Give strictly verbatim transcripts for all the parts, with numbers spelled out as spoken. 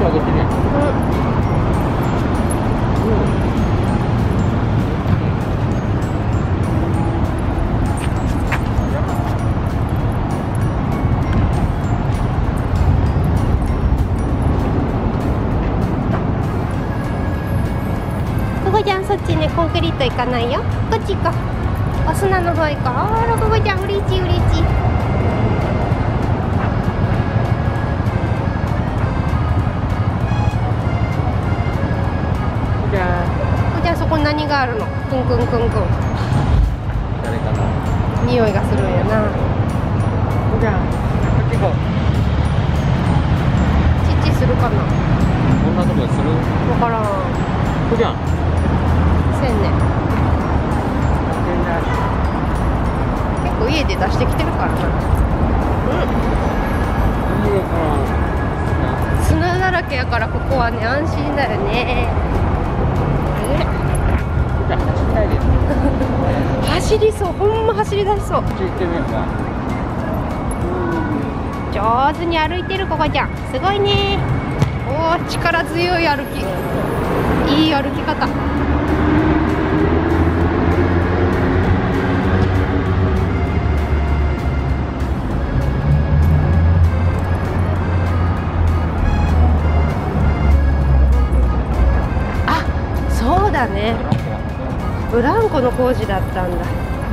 足上げてるやん。うん。 ここちゃんそっちね、コンクリート行かないよ。こっち行こう。お砂の方行こう。あらここちゃんうれちいうれちい。 じゃあじゃあそこに何があるの？くんくんくんくん。 誰かな。 匂いがするんやな。 じゃあこっち行こう。 チッチするかな。 こんなとこでする？ わからん。 こじゃん。 せんね。結構家で出してきてるからな。うん。砂だらけやからここはね安心だよね。走りそう、ほんま走り出しそう。上手に歩いてるここちゃん、すごいね。おお、力強い歩き、いい歩き方。あ、そうだね。ブランコの工事だったんだ。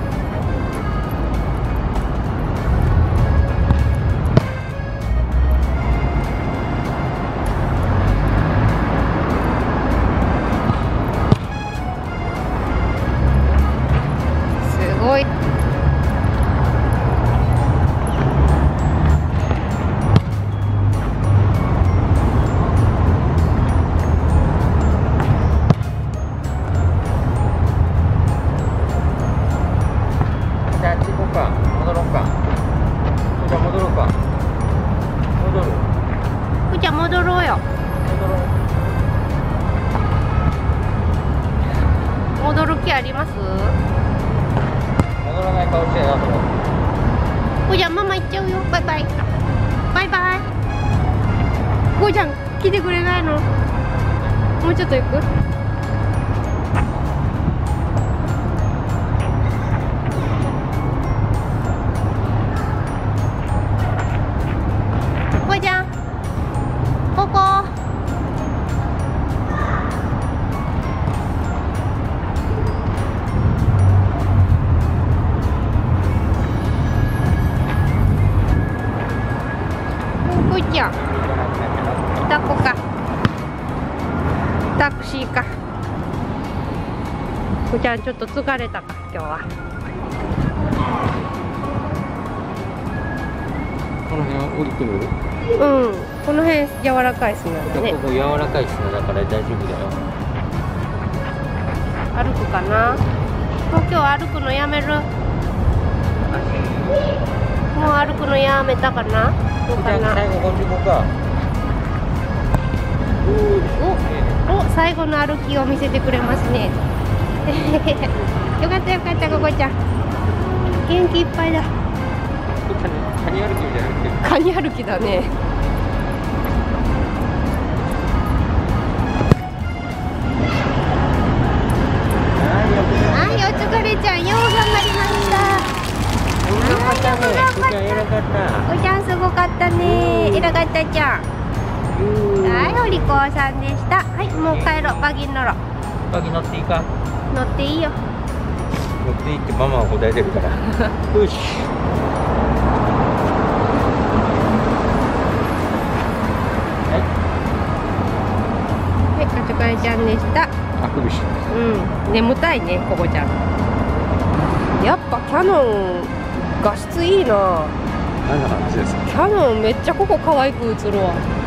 すごい。 戻ろうか。じゃあ戻ろうか。戻る。 じゃあ戻ろうよ。 戻ろう。 戻る気あります？ 戻らない顔してやだと。 こじゃんママ行っちゃうよ。バイバイ。バイバイ。こじゃん来てくれないの？もうちょっと行く？タコかタクシーか。こちゃんちょっと疲れたか今日は。 この辺は降りてみる？ うん、この辺柔らかい砂だね。 ここ柔らかい砂だから大丈夫だよ。 歩くかな？もう今日歩くのやめる？もう歩くのやめたかな？どうかな？ 最後こっち行こうか。 おお、最後の歩きを見せてくれますね。よかったよかった、ここちゃん元気いっぱいだ。 カニ歩きじゃなくてカニ歩きだね。はい、お疲れちゃん、よう頑張りました。 偉かったね。こちゃん偉かった。 こちゃんすごかったね。偉かったちゃん。はい、お利口さんでした。はい、もう帰ろう。バギー乗ろう。 バギー乗っていいか？ 乗っていいよ。 乗っていいってママは答えてるから。よし。はい。 はい、お疲れちゃんでした。 あくびし。 うん、眠たいね、ここちゃん。やっぱキャノン画質いいな。 何の話ですか？ キャノンめっちゃここ可愛く映るわ。